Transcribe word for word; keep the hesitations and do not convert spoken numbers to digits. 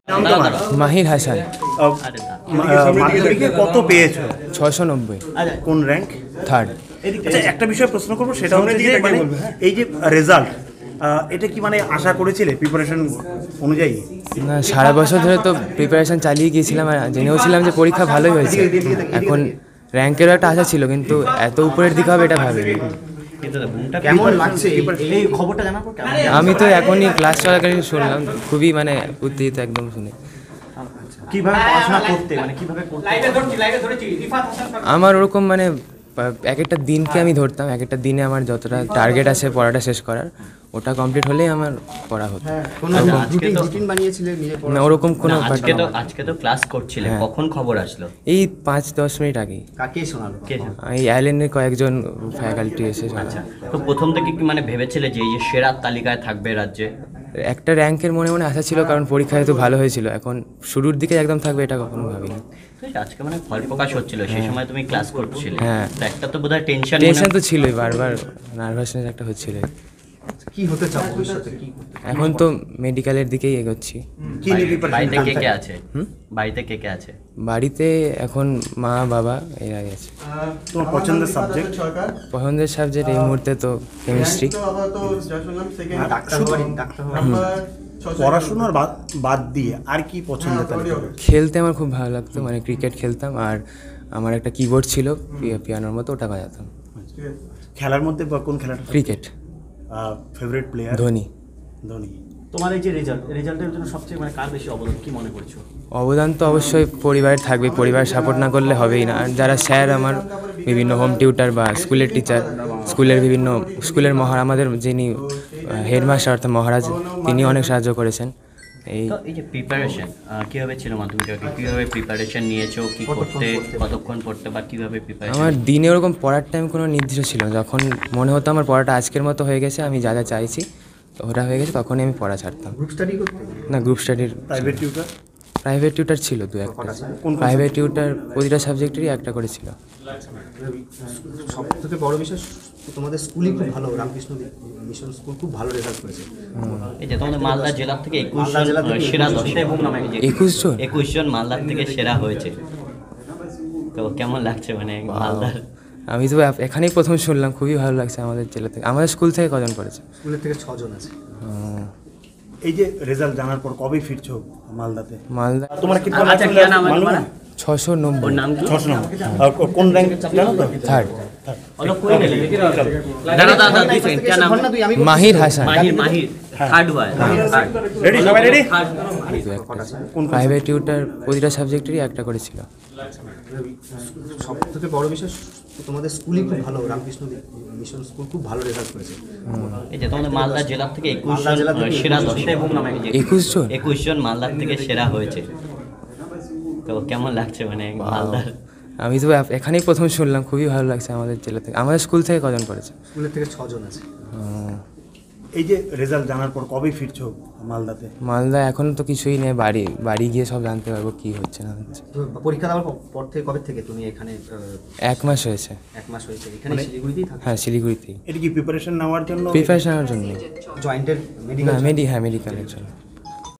নাম তোমার? মাহির হাসান। আহ, মাধ্যমিকে কত পেয়েছো? ছশো নব্বই। কোন র্যাঙ্ক? থার্ড। আচ্ছা, একটা বিষয় প্রশ্ন করবো, সেটা হচ্ছে যে মানে এই যে রেজাল্ট, এটা কি মানে আশা করেছিলে প্রিপারেশন অনুযায়ী? না, সারা বছর ধরে তো প্রিপারেশন চালিয়ে গিয়েছিলাম আর জেনেওছিলাম যে পরীক্ষা ভালোই হয়েছে। এখন র্যাঙ্কেরও একটা আশা ছিল, কিন্তু এত উপরের দিকে হবে এটা ভাবিনি। কেমন লাগছে এই খবরটা জানার পর? আমি তো এখনই ক্লাস চলাকালীন শুনলাম, খুবই মানে উত্তেজিত একদম শুনে। কিভাবে পড়াশোনা করতে মানে কিভাবে করতে? আমার ওরকম মানে এক একটা দিনকে আমি ধরতাম, এক একটা দিনে আমার যতটা টার্গেট আছে পড়াটা শেষ করার, ওটা কমপ্লিট হলেই আমার পড়া হতো। না, ওরকম কোনো। আজকে তো আজকে তো ক্লাস করছিলে, কখন খবর আসলো? এই পাঁচ দশ মিনিট আগে। কাকে শোনালো? এই আইল্যান্ডের কয়েকজন ফ্যাকাল্টি এসে। আচ্ছা, তো প্রথম থেকে কি মানে ভেবেছিলে যে এই যে সেরা তালিকায় থাকবে রাজ্যে? একটা র্যাঙ্কের মনে মনে আশা ছিল, কারণ পরীক্ষায় তো ভালো হয়েছিল। এখন শুরুর দিকে একদম থাকবে এটা কখনো ভাবিনি। আজকে মানে ফল প্রকাশ হচ্ছিল, সেই সময় তুমি ক্লাস করছিলে। হ্যাঁ, একটা তো বোধহয় টেনশন টেনশন তো ছিলই, বারবার নার্ভাসনেস একটা হচ্ছিল। কি হতে চাও ভবিষ্যতে? কি এখন তো মেডিকেলের দিকেই এগোচ্ছি। কি নিয়ে প্রিপারেশন? বাড়িতে কে কে আছে? বাড়িতে কে কে আছে? বাড়িতে এখন মা বাবা এরা আছে। তোমার পছন্দের সাবজেক্ট? পছন্দের সাবজেক্ট এই মুহূর্তে তো কেমিস্ট্রি। পড়াশোনার বাদ বাদ দিয়ে আর কি পছন্দের তালিকা? খেলতে আমার খুব ভালো লাগতো, মানে ক্রিকেট খেলতাম, আর আমার একটা কিবোর্ড ছিল পিয়ানোর মতো, ওটা বাজাতাম। খেলার মধ্যে বা কোন খেলাটা? Cricket. Favourite player? Dhoni. Dhoni. তোমার এই যে রেজাল্ট, রেজাল্টের জন্য সবচেয়ে মানে কার বেশি অবদান কি মনে করছো? অবদান তো অবশ্যই পরিবারের থাকবে, পরিবার সাপোর্ট না করলে হবেই না। আর যারা স্যার আমার বিভিন্ন হোম টিউটার বা স্কুলের টিচার, স্কুলের বিভিন্ন স্কুলের মহারাজ, আমাদের যিনি হেডমাস্টার অর্থাৎ মহারাজ, তিনি অনেক সাহায্য করেছেন। এই তো এই যে প্রিপারেশন কীভাবে ছিল মাধ্যমিকে, কীভাবে প্রিপারেশন নিয়েছো, কী করতে, কতক্ষণ পড়তে বা কীভাবে প্রিপারেশন? আমার দিনে ওরকম পড়ার টাইম কোনো নির্দিষ্ট ছিল না। যখন মনে হতো আমার পড়াটা আজকের মতো হয়ে গেছে, আমি যা যা চাইছি তো ওটা হয়ে গেছে, তখনই আমি পড়া ছাড়তাম। গ্রুপ স্টাডি করতে? না, গ্রুপ স্টাডির প্রাইভেট টিউটর? প্রাইভেট টিউটার ছিল দু একটা। প্রাইভেট টিউটার প্রতিটা সাবজেক্টেরই একটা করে ছিল। সব থেকে বড় বিষয় তোমাদের স্কুলই খুব ভালো, রামকৃষ্ণ মিশন স্কুল খুব ভালো রেজাল্ট করেছে। এই যে তোমাদের মালদা জেলা থেকে একুশ জন সেরা দশে একুশ জন একুশ জন মালদার থেকে সেরা হয়েছে, তো কেমন লাগছে মানে মালদার? আমি তো এখানেই প্রথম শুনলাম, খুবই ভালো লাগছে। আমাদের জেলা থেকে, আমাদের স্কুল থেকে কজন করেছে? স্কুলের থেকে ছজন আছে। এই যে রেজাল্ট জানার পর কবে ফিরছো মালদাতে? মালদা তোমার কি ছশো নব্বই। নাম কি? ছশো নম্বর। কোন র্যাঙ্ক জানো তো? Third. Mahir Hasan. Mahir Mahir third boy. Ready? সবাই রেডি? প্রাইভেট টিউটার প্রতিটা সাবজেক্টেরই একটা করে ছিল। সব থেকে বড় বিষয় তোমাদের স্কুলই খুব ভালো, রামকৃষ্ণ মিশন স্কুল খুব ভালো রেজাল্ট করেছে। এই যে তোমাদের মালদা জেলা থেকে একুশ জন সেরা দশে একুশ জন একুশ জন মালদার থেকে সেরা হয়েছে, তো কেমন লাগছে মানে মালদার? আমি তো এখানেই প্রথম শুনলাম, খুবই ভালো লাগছে। আমাদের জেলা থেকে, আমাদের স্কুল থেকে কজন করেছে? স্কুলের থেকে ছজন আছে। এই যে রেজাল্ট জানার পর কবে ফিরছো মালদাতে? মালদা এখন তো কিছুই নেই, বাড়ি বাড়ি গিয়ে সব জানতে পারবো কি হচ্ছে না হচ্ছে। পরীক্ষা দেওয়ার পর থেকে কবে থেকে তুমি এখানে? এক মাস হয়েছে। এক মাস হয়েছে এখানে শিলিগুড়িতেই থাকো? হ্যাঁ, শিলিগুড়িতেই। এটা কি প্রিপারেশন নেওয়ার জন্য? প্রিপারেশন নেওয়ার জন্য? জয়েন্টের না, মেডি হ্যাঁ মেডিকেলের জন্য।